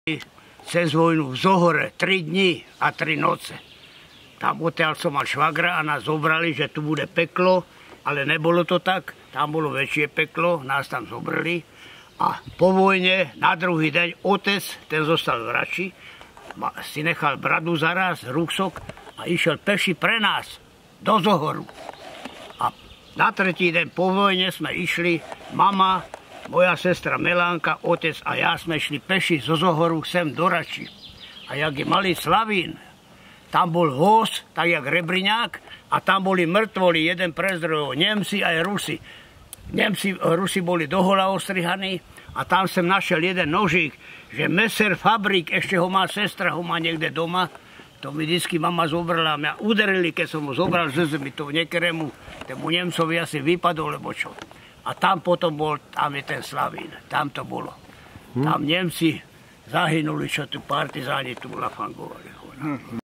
cez vojnu v Zohore 3 dní a 3 noce. Tam odtiaľ som mal švagra a nás zobrali, že tu bude peklo, ale nebolo to tak. Tam bolo väčšie peklo, nás tam zobrali. A po vojne, na druhý deň, otec, ten zostal v Rači, si nechal bradu zaraz, ruksok a išiel peši pre nás do Zohoru. A na tretí deň po vojne sme išli, mama, moja sestra Melánka, otec a ja sme šli peši zo Zohoru sem do Rači. A jak je malý Slavín, tam bol voz, tak jak Rebriňák, a tam boli mŕtvoli, jeden prezdrojov, Nemci aj Rusi. Rusi boli dohola ostrihaní a tam som našiel jeden nožík, že Messer Fabrik, ešte ho má sestra, ho má niekde doma. To mi vždycky mama zobrala, mňa uderili, keď som ho zobral ze zemi, to niekému, tému Nemcovi asi vypadol, lebo čo. A tam potom bol, tam je ten Slavín, tam to bolo. Tam Nemci zahynuli, čo tu partizáni tu lafangovali.